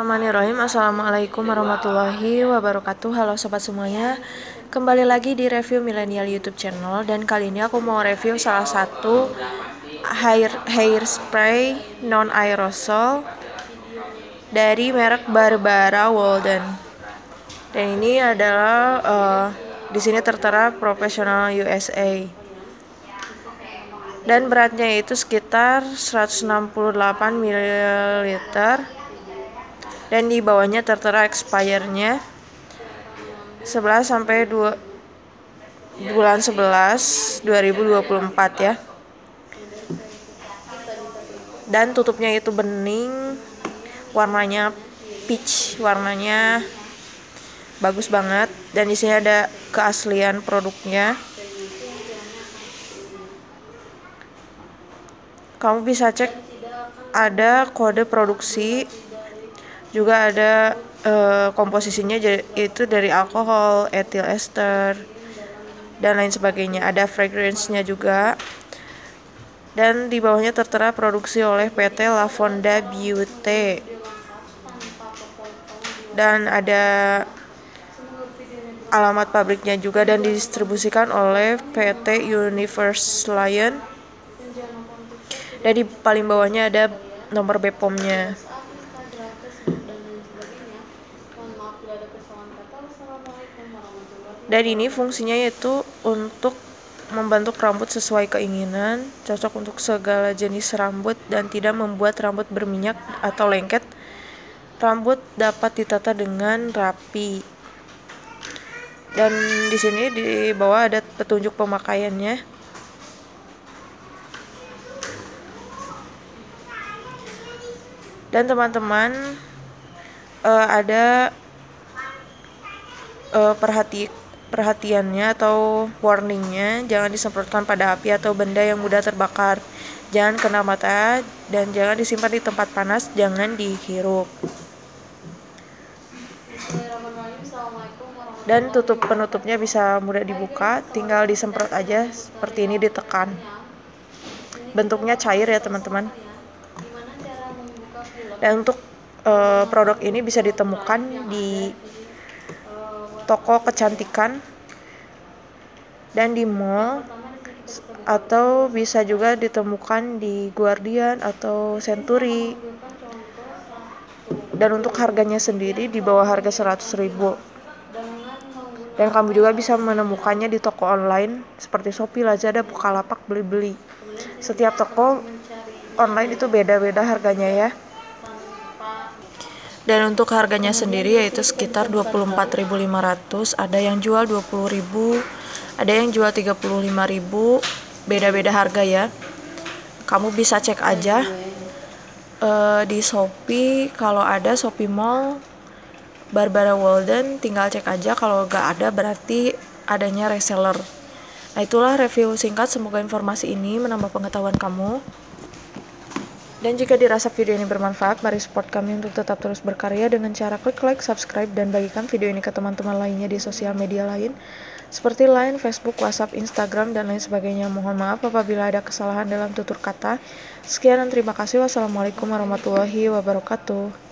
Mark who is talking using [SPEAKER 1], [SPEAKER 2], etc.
[SPEAKER 1] Bismillahirrahmanirrahim. Assalamualaikum warahmatullahi wabarakatuh. Halo sobat semuanya, kembali lagi di review Millennial YouTube channel. Dan kali ini aku mau review salah satu hair spray non aerosol dari merek Barbara Walden. Dan ini adalah di sini tertera Professional USA. Dan beratnya itu sekitar 168 ml. Dan di bawahnya tertera expire-nya 11 sampai bulan 11 2024 ya. Dan tutupnya itu bening, warnanya peach, warnanya bagus banget. Dan di sini ada keaslian produknya. Kamu bisa cek, ada kode produksi, juga ada komposisinya itu dari alkohol, ethyl ester, dan lain sebagainya. Ada fragrance-nya juga. Dan di bawahnya tertera produksi oleh PT Lavonda Beauty. Dan ada alamat pabriknya juga, dan didistribusikan oleh PT Universe Lion. Dan di paling bawahnya ada nomor BPOM-nya. Dan ini fungsinya yaitu untuk membentuk rambut sesuai keinginan, cocok untuk segala jenis rambut dan tidak membuat rambut berminyak atau lengket. Rambut dapat ditata dengan rapi. Dan di sini di bawah ada petunjuk pemakaiannya. Dan teman-teman, ada perhatiannya atau warningnya, jangan disemprotkan pada api atau benda yang mudah terbakar, jangan kena mata, dan jangan disimpan di tempat panas, jangan dihirup. Dan penutupnya bisa mudah dibuka, tinggal disemprot aja seperti ini, ditekan. Bentuknya cair ya teman-teman. Dan untuk produk ini bisa ditemukan di toko kecantikan dan di mall, atau bisa juga ditemukan di Guardian atau Century. Dan untuk harganya sendiri di bawah harga 100.000. Dan kamu juga bisa menemukannya di toko online seperti Shopee, Lazada, Bukalapak, Blibli. Setiap toko online itu beda-beda harganya ya. Dan untuk harganya sendiri yaitu sekitar 24.500, ada yang jual 20.000, ada yang jual 35.000, beda-beda harga ya. Kamu bisa cek aja di Shopee, kalau ada Shopee Mall Barbara Walden, tinggal cek aja. Kalau nggak ada berarti adanya reseller. Nah, itulah review singkat, semoga informasi ini menambah pengetahuan kamu. Dan jika dirasa video ini bermanfaat, mari support kami untuk tetap terus berkarya dengan cara klik like, subscribe, dan bagikan video ini ke teman-teman lainnya di sosial media lain seperti Line, Facebook, WhatsApp, Instagram, dan lain sebagainya. Mohon maaf apabila ada kesalahan dalam tutur kata. Sekian dan terima kasih. Wassalamualaikum warahmatullahi wabarakatuh.